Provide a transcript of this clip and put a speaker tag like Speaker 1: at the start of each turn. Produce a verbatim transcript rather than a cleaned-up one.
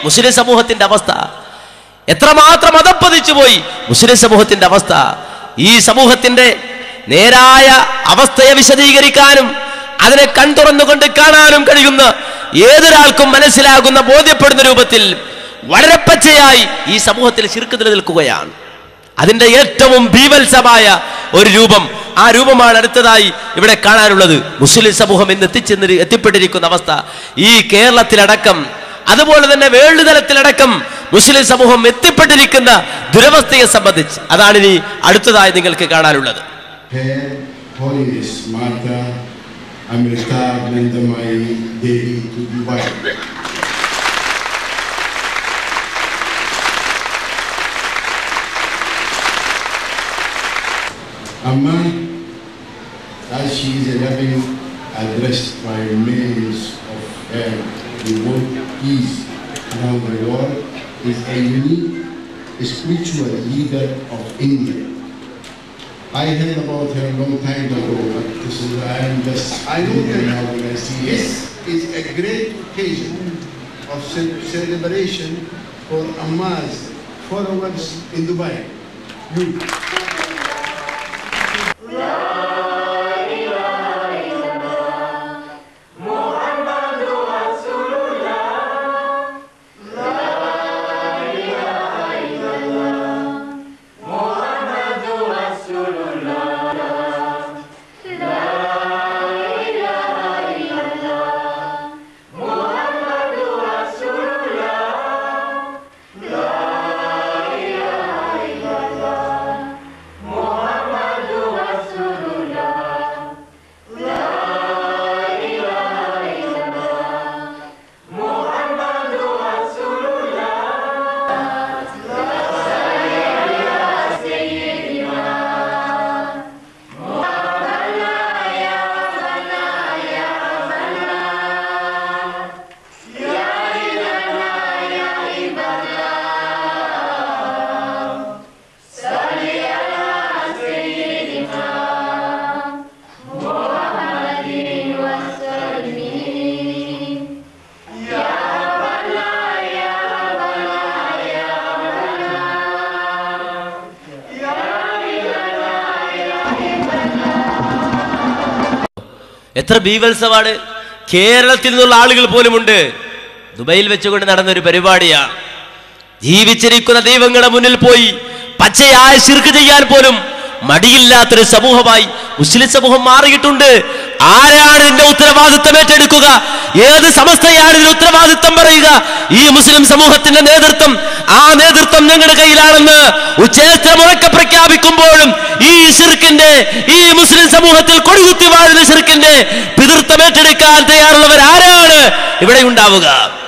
Speaker 1: മുസ്ലിം സമൂഹത്തിന്റെ അവസ്ഥ. എത്രമാത്രം അധപ്പതിച്ചു പോയി മുസ്ലിം സമൂഹത്തിന്റെ അവസ്ഥ. ഈ സമൂഹത്തിന്റെ നേരായ അവസ്ഥയെ വിശദീകരിക്കാനും അതിനെ കൺതുറന്നുകൊണ്ട് കാണാനും കഴിയുന്ന ഏതൊരാൾക്കും മനസ്സിലാകുന്ന ബോധ്യപ്പെടുന്ന രൂപത്തിൽ വളരെ പച്ചയായി ഈ സമൂഹത്തിൽ ശിർക്ക് നിലനിൽക്കുകയാണ്. അതിന്റെ ഏറ്റവും ഭീവത്സമായ ഒരു രൂപം, ആ രൂപമാണ് അടുത്തതായി ഇവിടെ കാണാനുള്ളത്. മുസ്ലിം സമൂഹം ഇന്ന് എത്തിച്ചെന്ന് എത്തിപ്പെട്ടിരിക്കുന്ന അവസ്ഥ ഈ കേരളത്തിലടക്കം അതുപോലെ തന്നെ വേൾഡ് തലത്തിലടക്കം മുസ്ലിം സമൂഹം എത്തിപ്പെട്ടിരിക്കുന്ന ദുരവസ്ഥയെ സംബന്ധിച്ച് അതാണ് ഇനി അടുത്തതായി നിങ്ങൾക്ക് കാണാനുള്ളത്.
Speaker 2: Amma, as she is a loving, addressed by millions of her the world peace around the world, is a unique spiritual leader of India. I heard about her a long time ago, but this is I am just I know that now when I see this is a great occasion of celebration for Amma's followers in Dubai. You.
Speaker 1: എത്ര ബീവത്സവാണ്! കേരളത്തിൽ നിന്നുള്ള ആളുകൾ പോലുമുണ്ട്. ദുബൈയിൽ വെച്ചുകൊണ്ട് നടന്നൊരു പരിപാടിയാണ്. ജീവിച്ചിരിക്കുന്ന ദൈവങ്ങളുടെ മുന്നിൽ പോയി പച്ചയായ ശിർക്ക് ചെയ്യാൻ പോലും മടിയില്ലാത്തൊരു സമൂഹമായി മുസ്ലിം സമൂഹം മാറിയിട്ടുണ്ട്. ആരാണ് ഇതിന്റെ ഉത്തരവാദിത്തം ഏറ്റെടുക്കുക? ഏത് സമസ്തയാണ് ഇതിന് ഉത്തരവാദിത്തം പറയുക? ഈ മുസ്ലിം സമൂഹത്തിന്റെ നേതൃത്വം. ആ നേതൃത്വം ഞങ്ങളുടെ കയ്യിലാണെന്ന് ഉച്ചേത്രമുറക്കെ പ്രഖ്യാപിക്കുമ്പോഴും ഈ ശിർക്കിന്റെ, ഈ മുസ്ലിം സമൂഹത്തിൽ കൊടികുത്തി വാഴുന്ന ശിർക്കിന്റെ പിതൃത്വം ഏറ്റെടുക്കാൻ തയ്യാറുള്ളവർ ആരാണ് ഇവിടെ ഉണ്ടാവുക?